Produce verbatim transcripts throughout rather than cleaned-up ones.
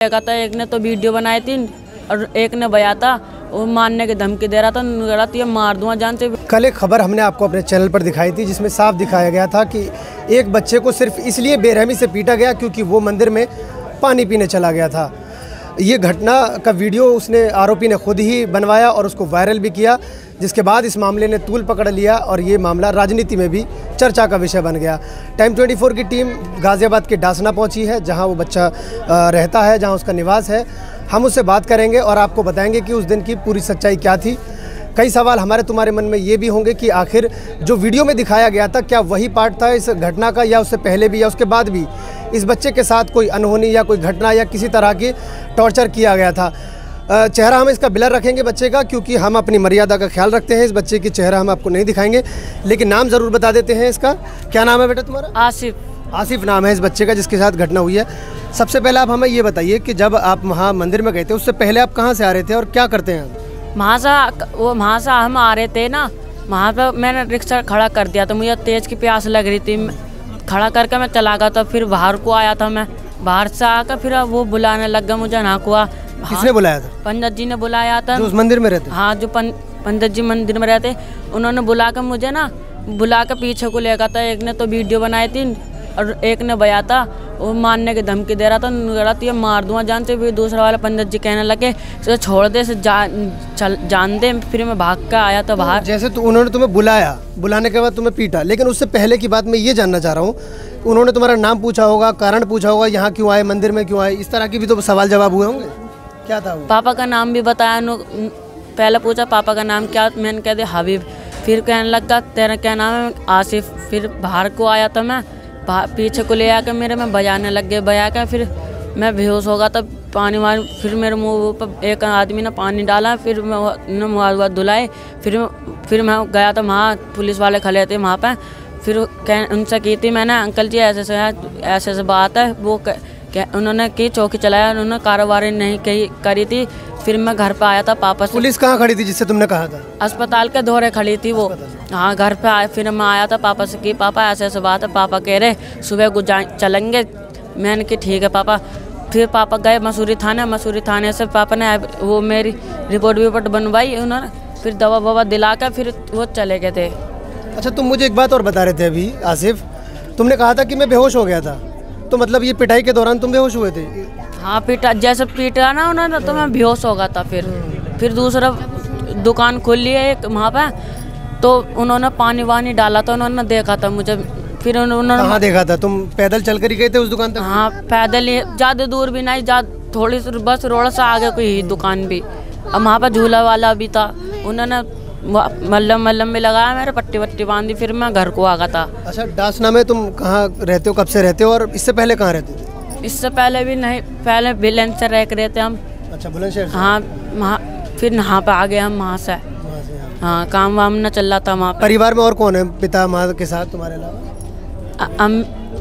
था, एक ने तो वीडियो बनाई थी और एक ने बया था, वो मारने की धमकी दे रहा था, रहा था ये मार दूंगा जान से। कल एक खबर हमने आपको अपने चैनल पर दिखाई थी जिसमें साफ दिखाया गया था कि एक बच्चे को सिर्फ इसलिए बेरहमी से पीटा गया क्योंकि वो मंदिर में पानी पीने चला गया था। ये घटना का वीडियो उसने आरोपी ने खुद ही बनवाया और उसको वायरल भी किया, जिसके बाद इस मामले ने तूल पकड़ लिया और ये मामला राजनीति में भी चर्चा का विषय बन गया। टाइम चौबीस की टीम गाज़ियाबाद के डासना पहुंची है, जहां वो बच्चा रहता है, जहां उसका निवास है। हम उससे बात करेंगे और आपको बताएंगे कि उस दिन की पूरी सच्चाई क्या थी। कई सवाल हमारे तुम्हारे मन में ये भी होंगे कि आखिर जो वीडियो में दिखाया गया था क्या वही पार्ट था इस घटना का, या उससे पहले भी या उसके बाद भी इस बच्चे के साथ कोई अनहोनी या कोई घटना या किसी तरह की टॉर्चर किया गया था। चेहरा हम इसका ब्लर रखेंगे बच्चे का, क्योंकि हम अपनी मर्यादा का ख्याल रखते हैं। इस बच्चे की चेहरा हम आपको नहीं दिखाएंगे, लेकिन नाम ज़रूर बता देते हैं इसका। क्या नाम है बेटा तुम्हारा? आसिफ। आसिफ नाम है इस बच्चे का जिसके साथ घटना हुई है। सबसे पहले आप हमें ये बताइए कि जब आप वहाँ मंदिर में गए थे उससे पहले आप कहाँ से आ रहे थे और क्या करते हैं? वहाँ से वो वहाँ से हम आ रहे थे ना, वहाँ पर मैंने रिक्शा खड़ा कर दिया था, मुझे तेज़ की प्यास लग रही थी, खड़ा करके मैं चला गया था। फिर बाहर को आया था, मैं बाहर से आकर फिर वो बुलाने लग गया मुझे, ना हुआ। किसने बुलाया था? पंडित जी ने बुलाया था, जो उस मंदिर में रहते। हाँ, जो पंडित जी मंदिर में रहते, उन्होंने बुला कर मुझे ना बुला कर पीछे को ले गया था। एक ने तो वीडियो बनाई थी और एक ने बया था, वो मारने की धमकी दे रहा था, रहा था ये मार दूंगा जान से। फिर दूसरा वाला पंडित जी कहने लगे छोड़ दे से जा, चल जान दे। फिर मैं भाग कर आया था बाहर। जैसे तो उन्होंने तुम्हें बुलाया, बुलाने के बाद तुम्हें पीटा, लेकिन उससे पहले की बात मैं ये जानना चाह रहा हूँ, उन्होंने तुम्हारा नाम पूछा होगा, कारण पूछा होगा, यहाँ क्यों आए, मंदिर में क्यों आए, इस तरह की भी तो सवाल जवाब हुए होंगे। क्या था वो? पापा का नाम भी बताया, पहले पूछा पापा का नाम क्या, मैंने कह दिया हबीब। फिर कहने लगा तेरा क्या नाम है? आसिफ। फिर बाहर को आया था, मैं पीछे को ले आकर मेरे में बजाने लग गए, बजा कर फिर मैं बेहोश हो गया। तब पानी वानी फिर मेरे मुंह पर एक आदमी ने पानी डाला, फिर मैं मुँह हुआ धुलाए। फिर फिर मैं गया था, वहाँ पुलिस वाले खड़े थे वहाँ पर। फिर कह उनसे की थी मैंने, अंकल जी ऐसे ऐसे ऐसे ऐसे बात है। वो क्या उन्होंने की चौकी चलाया, उन्होंने कार्रवाई नहीं कही करी थी। फिर मैं घर पे आया था पापा से। पुलिस कहाँ खड़ी थी जिससे तुमने कहा था? अस्पताल के दौरे खड़ी थी वो। हाँ, घर पे आए, फिर मैं आया था पापा से कि पापा ऐसे ऐसे बात है। पापा कह रहे सुबह को चलेंगे। मैंने कि ठीक है पापा। फिर पापा गए मसूरी थाने, मसूरी थाने से पापा ने वो मेरी रिपोर्ट विपोर्ट बनवाई उन्होंने, फिर दवा ववा दिला कर फिर वो चले गए थे। अच्छा, तुम मुझे एक बात और बता रहे थे अभी आसिफ, तुमने कहा था कि मैं बेहोश हो गया था, तो मतलब ये पिटाई के दौरान तुम बेहोश हुए थे? हाँ, पीटा जैसे पीटा ना उन्होंने तो मैं बेहोश हो गया था। फिर फिर दूसरा दुकान खोल लिया एक वहाँ पे, तो उन्होंने पानी वानी डाला था, उन्होंने देखा था मुझे। फिर उन्होंने कहाँ देखा था? तुम पैदल चल कर ही गए थे उस दुकान तक? हाँ, पैदल ही, ज़्यादा दूर भी नहीं, ज़्यादा थोड़ी सी बस रोड से आगे कोई दुकान भी। अब वहाँ पर झूला वाला भी था, उन्होंने मल्लम मल्लम भी लगाया, मेरे पट्टी वट्टी बांधी। फिर मैं घर को आ गया था। अच्छा, डासना में तुम कहाँ रहते हो, कब से रहते हो और इससे पहले कहाँ रहते थे? इससे पहले भी नहीं, पहले बुलंद से रह रहे थे हम। अच्छा, बुलंदशहर से? हाँ, वहाँ फिर यहाँ पे आ गए हम वहाँ से। हाँ, काम वाम न चल रहा था वहाँ पे। परिवार में और कौन है पिता माँ के साथ तुम्हारे अलावा? अम,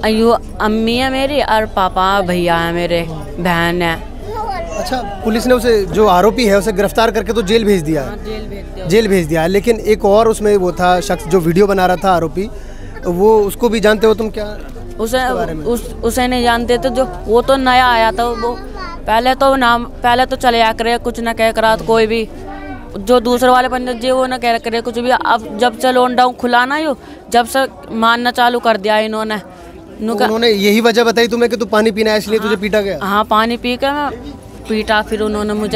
अम्मी है मेरी और पापा भैया है मेरे, बहन है। अच्छा, पुलिस ने उसे जो आरोपी है उसे गिरफ्तार करके तो जेल भेज दिया? हाँ, जेल भेज दिया। जेल भेज दिया, लेकिन एक और उसमें वो था शख्स जो वीडियो बना रहा था आरोपी, वो उसको भी जानते हो तुम? क्या उसे उस उसे नहीं जानते थे, जो वो तो नया आया था। वो पहले तो नाम पहले तो चले आ करे कुछ न कह करा, तो कोई भी जो दूसरे वाले पंडित जी वो न कह करे कुछ भी। अब जब से लॉकडाउन खुला ना, यो जब से मानना चालू कर दिया इन्होंने। तो उन्होंने यही वजह बताई तुम्हें कि तू पानी पीना है इसलिए तुझे पीटा गया? हाँ, पानी पी के मैं पीटा फिर उन्होंने मुझे,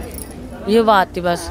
ये बात थी बस।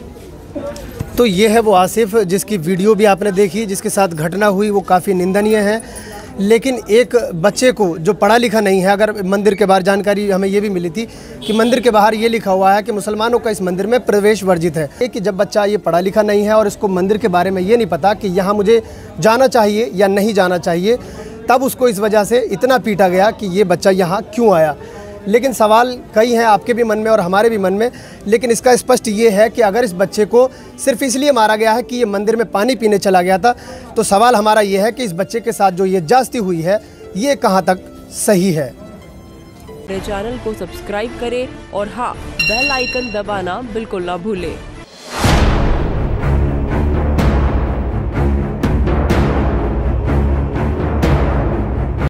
तो ये है वो आसिफ जिसकी वीडियो भी आपने देखी, जिसके साथ घटना हुई, वो काफ़ी निंदनीय है। लेकिन एक बच्चे को जो पढ़ा लिखा नहीं है, अगर मंदिर के बाहर जानकारी हमें ये भी मिली थी कि मंदिर के बाहर ये लिखा हुआ है कि मुसलमानों का इस मंदिर में प्रवेश वर्जित है, कि जब बच्चा ये पढ़ा लिखा नहीं है और इसको मंदिर के बारे में ये नहीं पता कि यहाँ मुझे जाना चाहिए या नहीं जाना चाहिए, तब उसको इस वजह से इतना पीटा गया कि ये बच्चा यहाँ क्यों आया। लेकिन सवाल कई हैं आपके भी मन में और हमारे भी मन में, लेकिन इसका स्पष्ट ये है कि अगर इस बच्चे को सिर्फ इसलिए मारा गया है कि ये मंदिर में पानी पीने चला गया था, तो सवाल हमारा ये है कि इस बच्चे के साथ जो ये ज्यादती हुई है ये कहाँ तक सही है। मेरे चैनल को सब्सक्राइब करें और हाँ, बेल आइकन दबाना बिल्कुल ना भूलें।